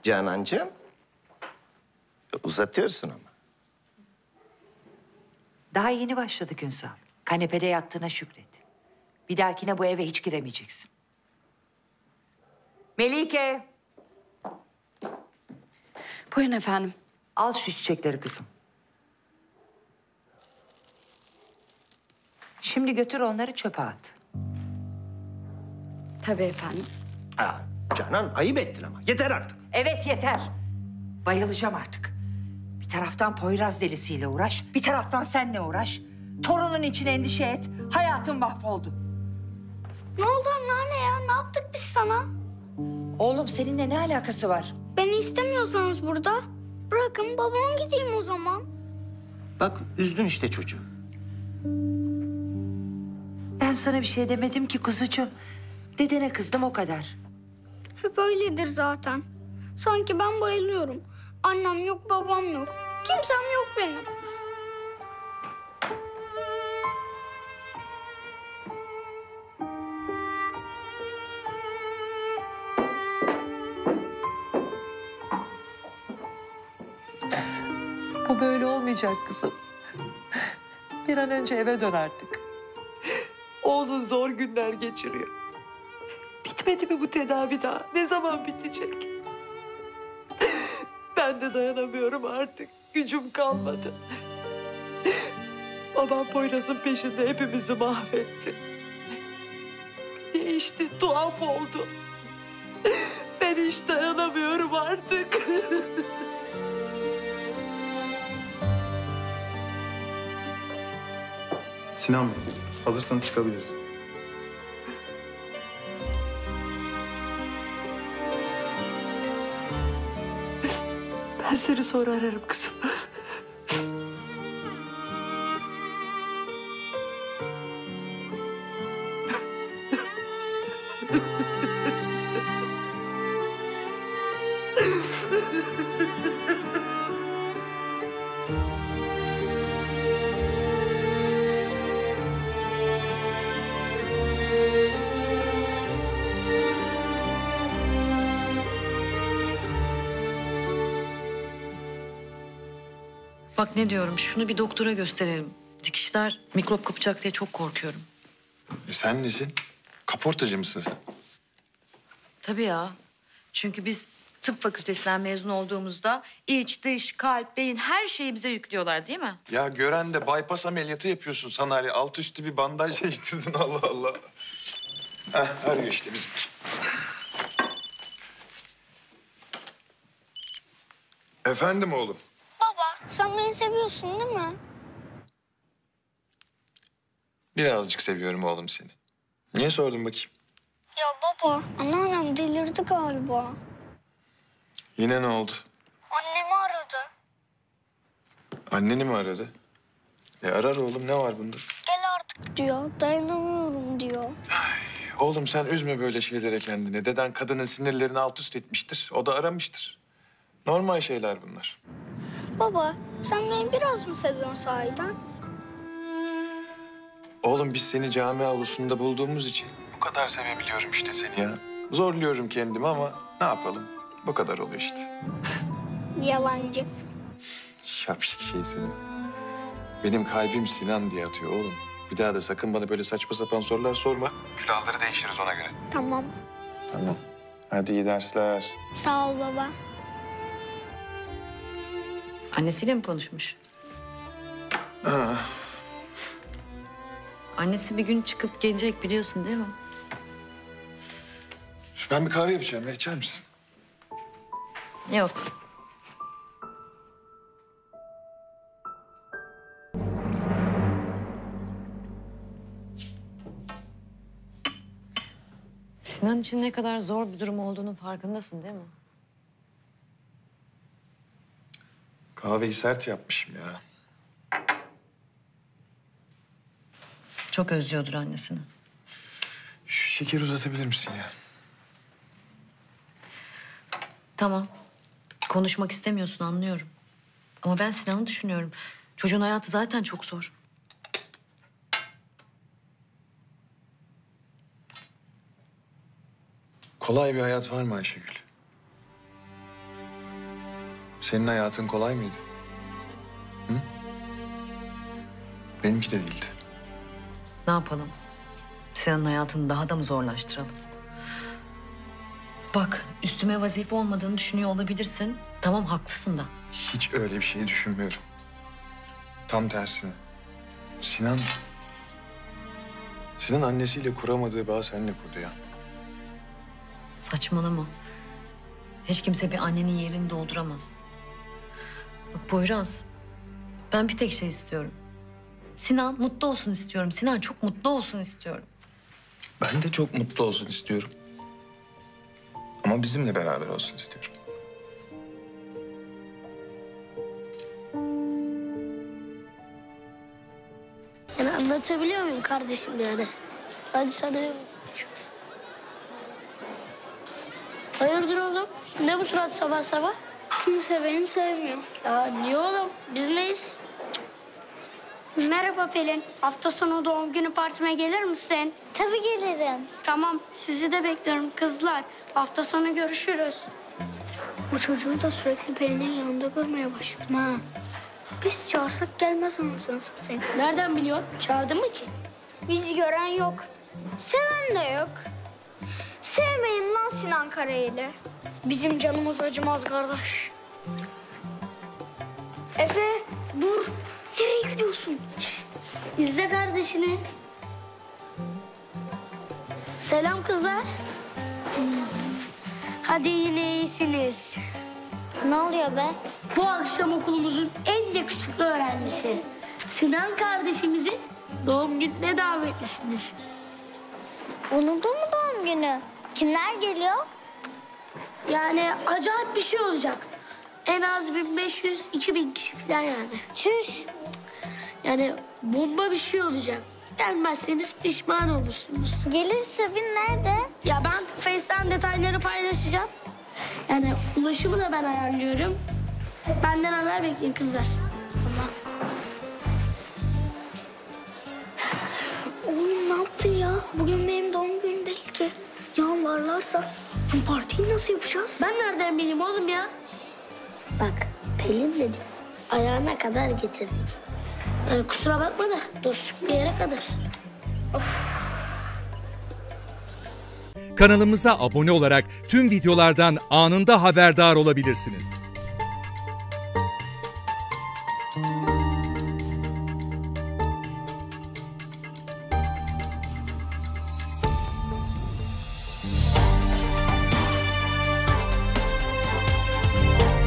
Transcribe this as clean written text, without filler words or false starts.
Canancığım. Uzatıyorsun ama. Daha yeni başladık Ünsal. Kanepede yattığına şükret. Bir dahakine bu eve hiç giremeyeceksin. Melike, Buyurun efendim. al şu çiçekleri kızım. Şimdi götür onları çöpe at. Tabii efendim. Aa, Canan ayıp ettin ama. Yeter artık. Evet yeter. Bayılacağım artık. Bir taraftan Poyraz delisiyle uğraş, bir taraftan senle uğraş. Torunun için endişe et. Hayatın mahvoldu. Ne oldu anneanne ya? Ne yaptık biz sana? Oğlum seninle ne alakası var? Beni istemiyorsanız burada bırakın babam gideyim o zaman. Bak üzdün işte çocuğu. Ben sana bir şey demedim ki kuzucuğum. Dedene kızdım o kadar. Hep öyledir zaten. Sanki ben bayılıyorum. Annem yok, babam yok. Kimsem yok benim. Bu böyle olmayacak kızım. Bir an önce eve dön artık. Oğlun zor günler geçiriyor. Bitmedi mi bu tedavi daha? Ne zaman bitecek? Ben de dayanamıyorum artık. Gücüm kalmadı. Babam Poyraz'ın peşinde hepimizi mahvetti. Değişti, tuhaf oldu. Ben hiç dayanamıyorum artık. Sinan Bey, hazırsanız çıkabiliriz. Ben seni sonra ararım kızım. Bak ne diyorum, şunu bir doktora gösterelim. Dikişler mikrop kapacak diye çok korkuyorum. Sen nesin? Kaportacı mısın sen? Tabii ya. Çünkü biz tıp fakültesinden mezun olduğumuzda iç, dış, kalp, beyin her şeyi bize yüklüyorlar değil mi? Ya gören de bypass ameliyatı yapıyorsun sanari. Alt üstü bir bandaj değiştirdin Allah Allah. Heh, arıyor işte bizimki. Efendim oğlum. Baba, sen beni seviyorsun değil mi? Birazcık seviyorum oğlum seni. Niye sordun bakayım? Ya baba, anneannem delirdi galiba. Yine ne oldu? Annemi aradı. Anneni mi aradı? Arar oğlum, ne var bunda? Gel artık diyor, dayanamıyorum diyor. Oğlum sen üzme böyle şeylere kendini. Deden kadının sinirlerini alt üst etmiştir. O da aramıştır. Normal şeyler bunlar. Baba, sen beni biraz mı seviyorsun sahiden? Oğlum biz seni cami avlusunda bulduğumuz için bu kadar sevebiliyorum işte seni ya. Zorluyorum kendimi ama ne yapalım? Bu kadar oluyor işte. Yalancı. Şapşik şey senin. Benim kalbim Sinan diye atıyor oğlum. Bir daha da sakın bana böyle saçma sapan sorular sorma. Külahları değişiriz ona göre. Tamam. Tamam. Hadi iyi dersler. Sağ ol baba. Annesiyle mi konuşmuş? Annesi bir gün çıkıp gelecek biliyorsun değil mi? Ben bir kahve yapacağım. İçer misin? Yok. Sinan için ne kadar zor bir durum olduğunun farkındasın değil mi? Kahveyi sert yapmışım ya. Çok özlüyordur annesini. Şu şekeri uzatabilir misin ya? Tamam. Konuşmak istemiyorsun anlıyorum. Ama ben Sinan'ı düşünüyorum. Çocuğun hayatı zaten çok zor. Kolay bir hayat var mı Ayşegül? Senin hayatın kolay mıydı? Hı? Benimki de değildi. Ne yapalım? Sinan'ın hayatını daha da mı zorlaştıralım? Bak, üstüme vazife olmadığını düşünüyor olabilirsin. Tamam, haklısın da. Hiç öyle bir şey düşünmüyorum. Tam tersine. Sinan annesiyle kuramadığı bağı seninle kurdu ya. Saçmalama. Hiç kimse bir annenin yerini dolduramaz. Bak Poyraz, ben bir tek şey istiyorum. Sinan mutlu olsun istiyorum. Sinan çok mutlu olsun istiyorum. Ben de çok mutlu olsun istiyorum. Ama bizimle beraber olsun istiyorum. Yani anlatabiliyor muyum kardeşim yani? Hadi sana... Hayırdır oğlum? Ne bu surat sabah sabah? Kimse beni sevmiyor. Ya niye oğlum? Biz neyiz? Merhaba Pelin. Hafta sonu doğum günü partime gelir misin? Tabii gelirim. Tamam, sizi de bekliyorum kızlar. Hafta sonu görüşürüz. Bu çocuğu da sürekli Pelin'in yanında görmeye başladım ha. Biz çağırsak gelmez anasını satayım. Nereden biliyorsun? Çağırdın mı ki? Bizi gören yok. Seven de yok. Sevmeyin lan Sinan Karayel'i. Bizim canımız acımaz kardeş. Efe dur. Nereye gidiyorsun? İzle kardeşini. Selam kızlar. Hadi yine iyisiniz. Ne oluyor be? Bu akşam okulumuzun en yakışıklı öğrencisi Sinan kardeşimizin doğum gününe davetlisiniz. Unuttun mu doğum günü? Kimler geliyor? Yani acayip bir şey olacak. En az 1500-2000 kişi falan yani. Çüş. Yani bomba bir şey olacak. Gelmezseniz pişman olursunuz. Gelirse bin nerede? Ya ben Face'ten detayları paylaşacağım. Yani ulaşımı da ben ayarlıyorum. Benden haber bekleyin kızlar. Oğlum ne yaptın ya? Bugün benim doğum günüm değil ki. Ya varlarsa hem partiyi nasıl yapacağız? Ben nereden bileyim oğlum ya? Bak Pelin dedi. Ayağına kadar getirdik. Yani kusura bakma da dostluk bir yere kadar. Kanalımıza abone olarak tüm videolardan anında haberdar olabilirsiniz.